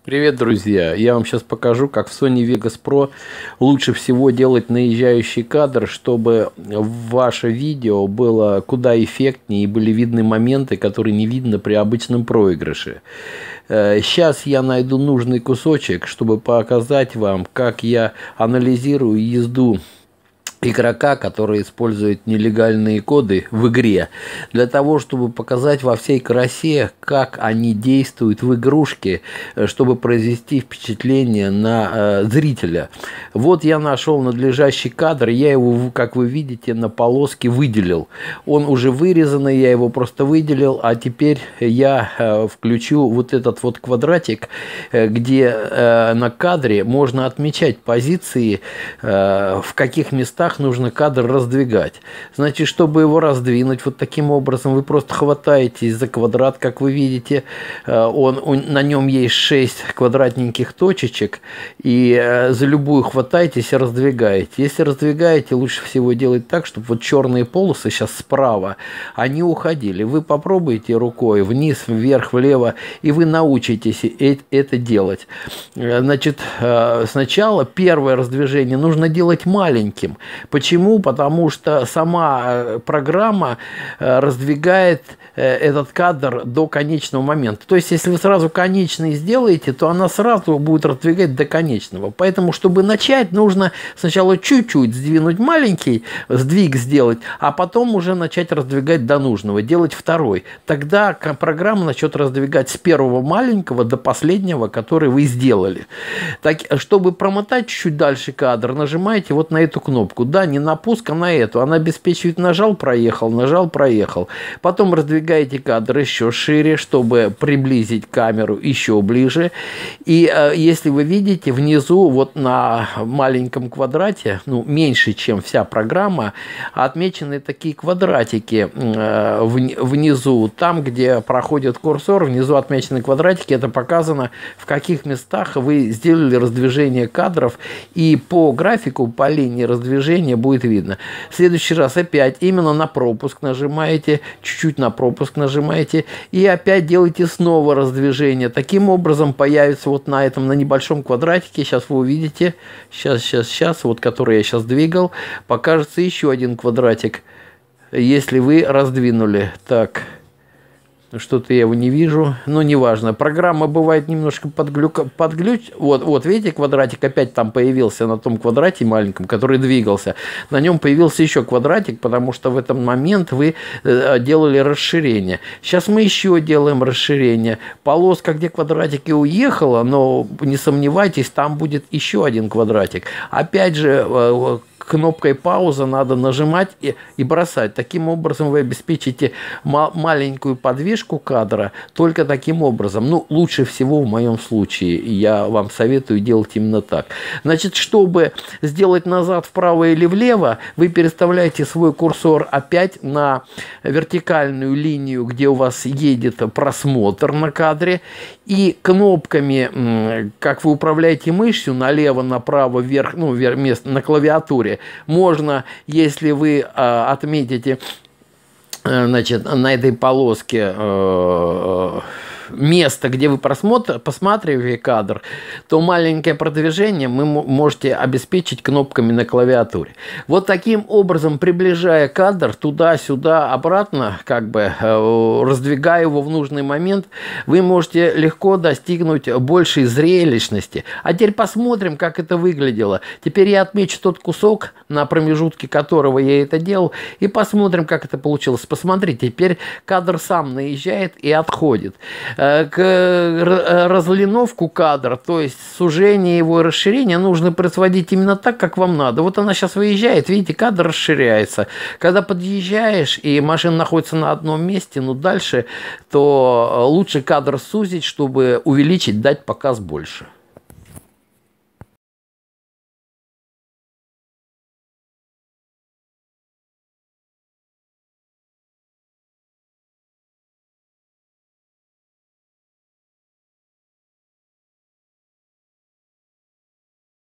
Привет, друзья! Я вам сейчас покажу, как в Sony Vegas Pro лучше всего делать наезжающий кадр, чтобы ваше видео было куда эффектнее и были видны моменты, которые не видно при обычном проигрыше. Сейчас я найду нужный кусочек, чтобы показать вам, как я анализирую езду игрока, который использует нелегальные коды в игре, для того, чтобы показать во всей красе, как они действуют в игрушке, чтобы произвести впечатление на зрителя. Вот я нашел надлежащий кадр, я его, как вы видите, на полоске выделил. Он уже вырезанный, я его просто выделил, а теперь я включу вот этот вот квадратик, где на кадре можно отмечать позиции, в каких местах нужно кадр раздвигать. Значит, чтобы его раздвинуть вот таким образом, вы просто хватаетесь за квадрат, как вы видите, на нем есть 6 квадратненьких точечек, и за любую хватаетесь и раздвигаете. Если раздвигаете, лучше всего делать так, чтобы вот черные полосы сейчас справа, они уходили. Вы попробуйте рукой вниз, вверх, влево, и вы научитесь это делать. Значит, сначала первое раздвижение нужно делать маленьким. Почему? Потому что сама программа раздвигает этот кадр до конечного момента. То есть, если вы сразу конечный сделаете, то она сразу будет раздвигать до конечного. Поэтому, чтобы начать, нужно сначала чуть-чуть сдвинуть маленький, сдвиг сделать, а потом уже начать раздвигать до нужного, делать второй. Тогда программа начнет раздвигать с первого маленького до последнего, который вы сделали. Так, чтобы промотать чуть-чуть дальше кадр, нажимаете вот на эту кнопку. Да, не на пуск, а на эту. Она обеспечивает нажал, проехал, нажал, проехал. Потом раздвигаете кадр еще шире, чтобы приблизить камеру еще ближе. И если вы видите, внизу вот на маленьком квадрате, ну, меньше, чем вся программа, отмечены такие квадратики внизу. Там, где проходит курсор, внизу отмечены квадратики. Это показано, в каких местах вы сделали раздвижение кадров. И по графику, по линии раздвижения будет видно. В следующий раз опять именно на пропуск нажимаете, чуть-чуть на пропуск нажимаете, и опять делаете снова раздвижение. Таким образом появится вот на этом, на небольшом квадратике, сейчас вы увидите, сейчас, вот который я сейчас двигал, покажется еще один квадратик, если вы раздвинули. Так, что-то я его не вижу, но неважно. Программа бывает немножко подглюч. Вот, видите, квадратик опять там появился на том квадрате маленьком, который двигался. На нем появился еще квадратик, потому что в этот момент вы делали расширение. Сейчас мы еще делаем расширение. Полоска, где квадратики уехала, но не сомневайтесь, там будет еще один квадратик. Опять же, кнопкой пауза надо нажимать и бросать. Таким образом вы обеспечите маленькую подвижку кадра только таким образом. Ну, лучше всего в моем случае. Я вам советую делать именно так. Значит, чтобы сделать назад, вправо или влево, вы переставляете свой курсор опять на вертикальную линию, где у вас едет просмотр на кадре. И кнопками, как вы управляете мышью, налево, направо, вверх, ну, место на клавиатуре, можно, если вы отметите, значит, на этой полоске место, где вы посматриваете кадр, то маленькое продвижение вы можете обеспечить кнопками на клавиатуре. Вот таким образом, приближая кадр туда-сюда, обратно, как бы раздвигая его в нужный момент, вы можете легко достигнуть большей зрелищности. А теперь посмотрим, как это выглядело. Теперь я отмечу тот кусок, на промежутке которого я это делал, и посмотрим, как это получилось. Посмотрите, теперь кадр сам наезжает и отходит. Разлиновку кадра, то есть сужение его и расширение, нужно производить именно так, как вам надо. Вот она сейчас выезжает, видите, кадр расширяется. Когда подъезжаешь и машина находится на одном месте, но дальше, то лучше кадр сузить, чтобы увеличить, дать показ больше.